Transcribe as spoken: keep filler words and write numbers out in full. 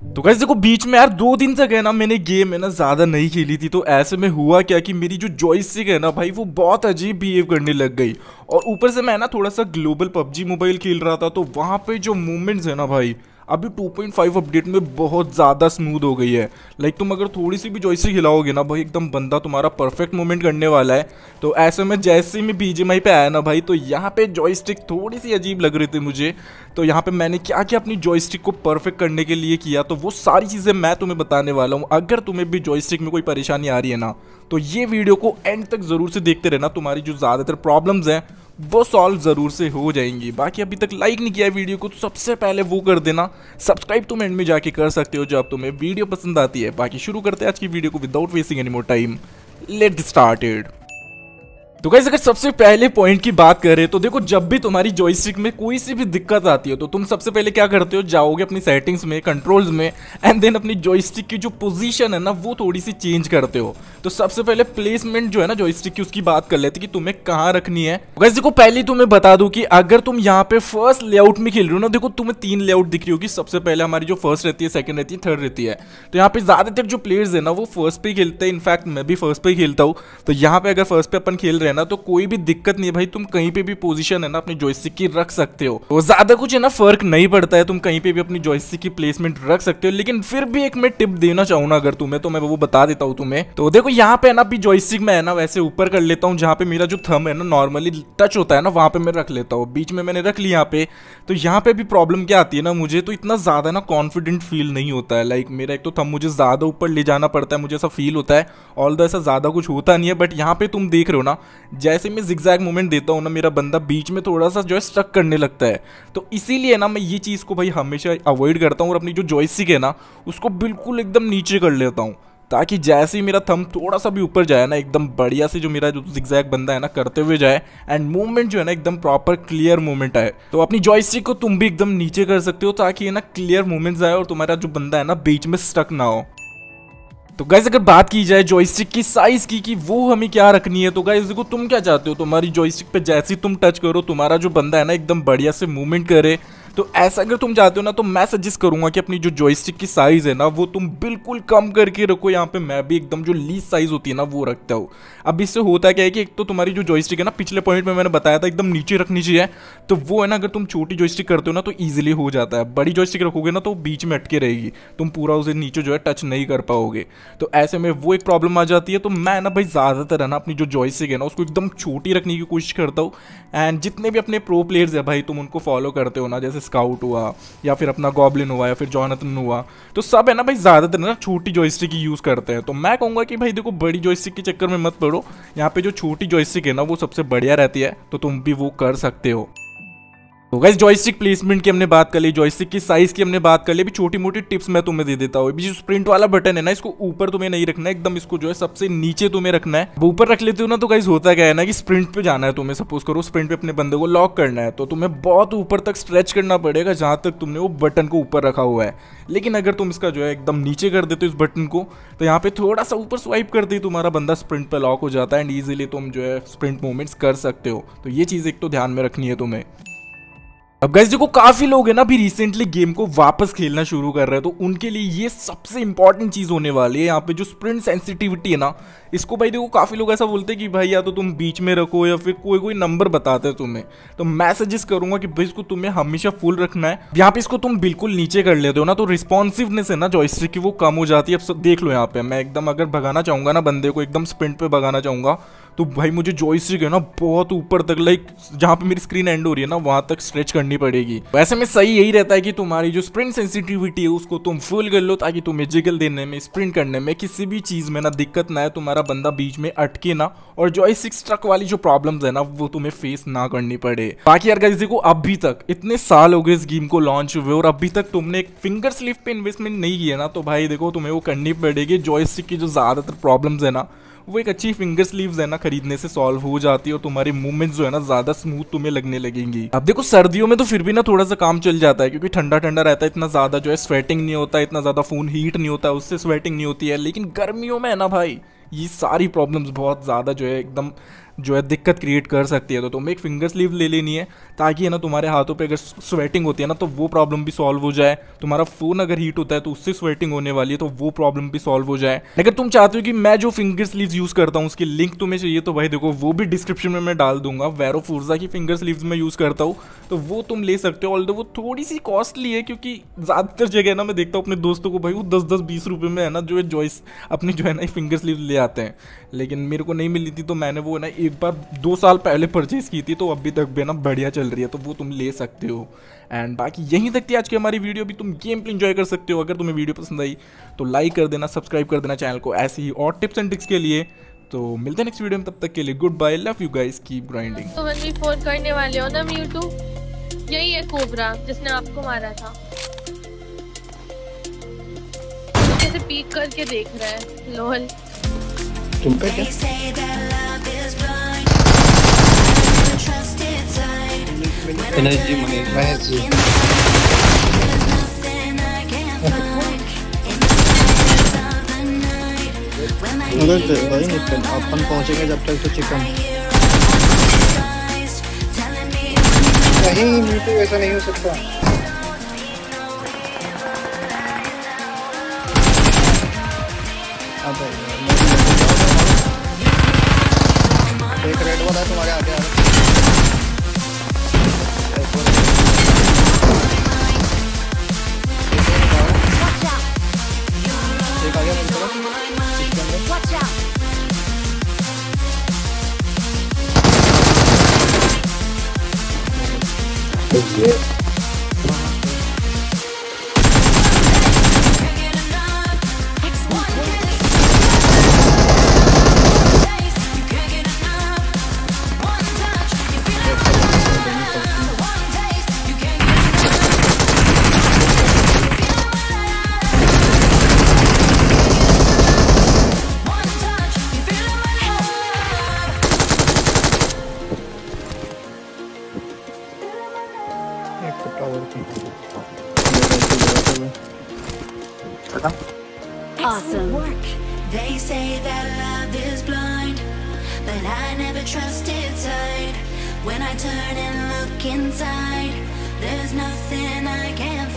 तो गाइस देखो बीच में यार दो दिन तक है ना मैंने गेम है ना ज्यादा नहीं खेली थी। तो ऐसे में हुआ क्या कि मेरी जो जॉयस्टिक है ना भाई वो बहुत अजीब बिहेव करने लग गई। और ऊपर से मैं ना थोड़ा सा ग्लोबल पबजी मोबाइल खेल रहा था, तो वहां पे जो मूवमेंट्स है ना भाई अभी टू पॉइंट फाइव अपडेट में बहुत ज़्यादा स्मूथ हो गई है। लाइक तुम अगर थोड़ी सी भी जॉयस्टिक हिलाओगे ना भाई एकदम बंदा तुम्हारा परफेक्ट मूवमेंट करने वाला है। तो ऐसे में जैसे मैं बीजीएमआई पे आया ना भाई, तो यहाँ पे जॉयस्टिक थोड़ी सी अजीब लग रही थी मुझे। तो यहाँ पे मैंने क्या क्या अपनी जॉयस्टिक को परफेक्ट करने के लिए किया, तो वो सारी चीज़ें मैं तुम्हें बताने वाला हूँ। अगर तुम्हें भी जॉयस्टिक में कोई परेशानी आ रही है ना, तो ये वीडियो को एंड तक ज़रूर से देखते रहना। तुम्हारी जो ज़्यादातर प्रॉब्लम्स हैं वो सॉल्व ज़रूर से हो जाएंगी। बाकी अभी तक लाइक नहीं किया है वीडियो को तो सबसे पहले वो कर देना। सब्सक्राइब तुम एंड में जाके कर सकते हो जब तुम्हें वीडियो पसंद आती है। बाकी शुरू करते हैं आज की वीडियो को without wasting any more time. Let get started. तो गाइस अगर सबसे पहले पॉइंट की बात करें तो देखो, जब भी तुम्हारी जॉयस्टिक में कोई सी भी दिक्कत आती है तो तुम सबसे पहले क्या करते हो, जाओगे अपनी सेटिंग्स में, कंट्रोल्स में, एंड देन अपनी जॉयस्टिक की जो पोजीशन है ना वो थोड़ी सी चेंज करते हो। तो सबसे पहले प्लेसमेंट जो है ना जॉयस्टिक की उसकी बात कर लेते हैं कि तुम्हें कहाँ रखनी है। गाइस देखो पहले तुम्हें बता दूं कि अगर तुम यहाँ पे फर्स्ट लेआउट में खेल रहे हो ना, देखो तुम्हें तीन लेआउट दिख रही होगी। सबसे पहले हमारी जो फर्स्ट रहती है, सेकंड रहती है, थर्ड रहती है। तो यहाँ पे ज्यादातर जो प्लेयर्स है ना वो फर्स्ट पे ही खेलते हैं। इनफैक्ट मैं भी फर्स्ट पे ही खेलता हूँ। तो यहाँ पे अगर फर्स्ट पे अपन खेल रहे हैं ना तो कोई भी दिक्कत नहीं है भाई, तुम कहीं पे भी पोजीशन है ना अपनी जॉयस्टिक की रख सकते हो। तो ज्यादा कुछ है ना फर्क नहीं पड़ता है, तुम कहीं पे भी अपनी जॉयस्टिक की प्लेसमेंट रख सकते हो। लेकिन फिर भी एक मैं टिप देना चाहूंगा अगर तुम्हें, तो मैं वो बता देता हूँ तुम्हें। तो देखो यहाँ पे है ना अभी जॉयस्टिक में है ना वैसे ऊपर कर लेता हूँ, जहाँ पे मेरा जो थंब है ना नॉर्मली टच होता है ना वहां पे मैं रख लेता हूँ। बीच में मैंने रख लिया यहाँ पे। तो यहाँ पे भी प्रॉब्लम क्या आती है ना, मुझे तो इतना ज्यादा ना कॉन्फिडेंट फील नहीं होता है। लाइक मेरा एक तो थंब मुझे ज्यादा ऊपर ले जाना पड़ता है, मुझे ऐसा फील होता है। ऑल्दो ऐसा ज्यादा कुछ होता नहीं है, बट यहाँ पे तुम देख रहे हो ना जैसे मैं जिगजैग मूवमेंट देता हूँ ना, मेरा बंदा बीच में थोड़ा सा जो है स्टक करने लगता है। तो इसीलिए ना मैं ये चीज़ को भाई हमेशा अवॉइड करता हूँ और अपनी जो जॉयस्टिक है ना उसको बिल्कुल एकदम नीचे कर लेता हूँ, ताकि जैसे ही मेरा थंब थोड़ा सा भी ऊपर जाए ना एकदम बढ़िया से जो मेरा जो जिगजैग बंदा है ना करते हुए जाए, एंड मूवमेंट जो है ना एकदम प्रॉपर क्लियर मूवमेंट आए। तो अपनी जॉयस्टिक को तुम भी एकदम नीचे कर सकते हो ताकि ये ना क्लियर मूवमेंट्स आए और तुम्हारा जो बंदा है ना बीच में स्टक ना हो। तो गाइस अगर बात की जाए जॉयस्टिक की साइज की कि वो हमें क्या रखनी है, तो गाइस देखो तुम क्या चाहते हो, तुम्हारी जॉयस्टिक पे जैसे तुम टच करो तुम्हारा जो बंदा है ना एकदम बढ़िया से मूवमेंट करे। तो ऐसा अगर तुम चाहते हो ना तो मैं सजेस्ट करूंगा कि अपनी जो जॉयस्टिक की साइज है ना वो तुम बिल्कुल कम करके रखो। यहाँ पे मैं भी एकदम जो लीस्ट साइज होती है ना वो रखता हूँ। अब इससे होता क्या है कि एक तो तुम्हारी जो जॉयस्टिक है ना पिछले पॉइंट में मैंने बताया था एकदम नीचे रखनी चाहिए, तो वो है ना अगर तुम छोटी जॉयस्टिक करते हो ना तो ईजिली हो जाता है। बड़ी जॉयस्टिक रखोगे ना तो बीच में अटके रहेगी, तुम पूरा उसे नीचे जो है टच नहीं कर पाओगे। तो ऐसे में वो एक प्रॉब्लम आ जाती है। तो मैं ना भाई ज़्यादातर है ना अपनी जो जॉयस्टिक है ना उसको एकदम छोटी रखने की कोशिश करता हूँ। एंड जितने भी अपने प्रो प्लेयर्स है भाई तुम उनको फॉलो करते हो ना, जैसे स्काउट हुआ या फिर अपना गॉब्लिन हुआ या फिर जॉनथन हुआ, तो सब है ना भाई ज्यादातर ना छोटी जॉयस्टिक ही यूज करते हैं। तो मैं कहूंगा कि भाई देखो बड़ी जॉयस्टिक के चक्कर में मत पड़ो, यहाँ पे जो छोटी जॉयस्टिक है ना वो सबसे बढ़िया रहती है, तो तुम भी वो कर सकते हो। तो गाइस जॉयस्टिक प्लेसमेंट की हमने बात कर ली, जॉयस्टिक की साइज की हमने बात कर ली। अभी छोटी मोटी टिप्स मैं तुम्हें दे देता हूँ। जो स्प्रिंट वाला बटन है ना इसको ऊपर तुम्हें नहीं रखना है, एकदम इसको जो है सबसे नीचे तुम्हें रखना है। अब ऊपर रख लेते हो ना तो गाइस होता क्या है ना कि स्प्रिंट पे जाना है तुम्हें, सपोज करो स्प्रिंट पे अपने बंदे को लॉक करना है, तो तुम्हें बहुत ऊपर तक स्ट्रेच करना पड़ेगा जहां तक तुमने वो बटन को ऊपर रखा हुआ है। लेकिन अगर तुम इसका जो है एकदम नीचे कर देते हो इस बटन को, तो यहाँ पे थोड़ा सा ऊपर स्वाइप करते ही तुम्हारा बंदा स्प्रिंट पे लॉक हो जाता है एंड ईजिली तुम जो है स्प्रिंट मूवमेंट्स कर सकते हो। तो ये चीज़ एक तो ध्यान में रखनी है तुम्हें। अब गाइस देखो काफी लोग है ना अभी रिसेंटली गेम को वापस खेलना शुरू कर रहे हैं, तो उनके लिए ये सबसे इंपॉर्टेंट चीज होने वाली है। यहाँ पे जो स्प्रिंट सेंसिटिविटी है ना इसको भाई देखो काफी लोग ऐसा बोलते हैं कि भाई या तो तुम बीच में रखो या फिर कोई कोई नंबर बताते हैं तुम्हें। तो मैं सजेस्ट करूंगा कि भाई इसको तुम्हें हमेशा फुल रखना है। यहाँ पे इसको तुम बिल्कुल नीचे कर लेते हो ना तो रिस्पॉन्सिवनेस है ना जॉयस्टिक की वो कम हो जाती है। अब देख लो यहाँ पे मैं एकदम अगर भगाना चाहूंगा ना बंदे को, एकदम स्प्रिंट पे भगाना चाहूंगा, तो भाई मुझे जॉयस्टिक है ना बहुत ऊपर तक लाइक जहां पे मेरी स्क्रीन एंड हो रही है ना वहां तक स्ट्रेच करनी पड़ेगी। वैसे में सही यही रहता है कि तुम्हारी जो स्प्रिंट सेंसिटिविटी है उसको तुम फुल कर लो, ताकि तुम्हें जिगल देने में, स्प्रिंट करने में किसी भी चीज में ना दिक्कत ना है, तुम्हारा बंदा बीच में अटके ना और जॉयस्टिक स्ट्रक वाली जो प्रॉब्लम्स है ना वो तुम्हें फेस ना करनी पड़े। बाकी यार गाइस देखो अभी तक इतने साल हो गए इस गेम को लॉन्च हुए और अभी तक तुमने एक फिंगर स्लिप पे इन्वेस्टमेंट नहीं किया ना, तो भाई देखो तुम्हें वो करनी पड़ेगी। जॉयस्टिक की जो ज्यादातर प्रॉब्लम्स है ना वो एक अच्छी फिंगर स्लीव्स है ना खरीदने से सॉल्व हो जाती है और तुम्हारी मूवमेंट्स जो है ना ज्यादा स्मूथ तुम्हें लगने लगेंगी। अब देखो सर्दियों में तो फिर भी ना थोड़ा सा काम चल जाता है क्योंकि ठंडा ठंडा रहता है, इतना ज्यादा जो है स्वेटिंग नहीं होता है, इतना ज्यादा फोन हीट नहीं होता है, उससे स्वेटिंग नहीं होती है। लेकिन गर्मियों में है ना भाई ये सारी प्रॉब्लम्स बहुत ज़्यादा जो है एकदम जो है दिक्कत क्रिएट कर सकती है। तो तुम्हें एक फिंगर स्लीव ले लेनी है ताकि है ना तुम्हारे हाथों पे अगर स्वेटिंग होती है ना तो वो प्रॉब्लम भी सॉल्व हो जाए। तुम्हारा फ़ोन अगर हीट होता है तो उससे स्वेटिंग होने वाली है तो वो प्रॉब्लम भी सॉल्व हो जाए। अगर तुम चाहते हो कि मैं जो फिंगर स्लीव्स यूज़ करता हूँ उसकी लिंक तुम्हें चाहिए तो भाई देखो वो भी डिस्क्रिप्शन में मैं डाल दूंगा। वैरो फोर्जा की फिंगर स्लीव्स मैं यूज़ करता हूँ तो वो तुम ले सकते हो। ऑल्दो वो थोड़ी सी कॉस्टली है क्योंकि ज़्यादातर जगह ना मैं देखता हूँ अपने दोस्तों को भाई वो दस दस बीस रुपये में है ना जो है जॉइस अपनी जो है ना फिंगर स्लीव ले आते हैं, लेकिन मेरे को नहीं मिली थी तो मैंने वो ना एक बार दो साल पहले परचेज़ की थी तो अभी तक भी ना बढ़िया चल रही है तो वो तुम ले सकते हो। एंड बाकी यहीं तक थी आज की हमारी वीडियो। भी तुम गेम प्ले एंजॉय कर सकते हो। अगर तुम्हें वीडियो पसंद आई तो लाइक कर देना, सब्सक्राइब कर देना चैनल को ऐसे ही और टिप्स एंड ट्रिक्स के लिए। तो मिलते हैं नेक्स्ट वीडियो में, तब तक के लिए good bye, love you guys, keep grinding. तो वन वी फोर करने वाले हो ना म्यूटू, यही है कोबरा जिसने आपको मारा था। तो कैसे पीक करके देख रहा है लोल। तुम पे क्या एनर्जी महेश जी उधर भाई निकल, अपन पहुंचेंगे जब तक तो चिकन नहीं। मीटू ऐसा नहीं हो सकता। अब एक रेड वाला है तुम्हारे आगे आ रहा है। एक आ गया मेरी तरफ। Awesome work. They say that love is blind, but I never trusted sight. When I turn and look inside, there's nothing I can't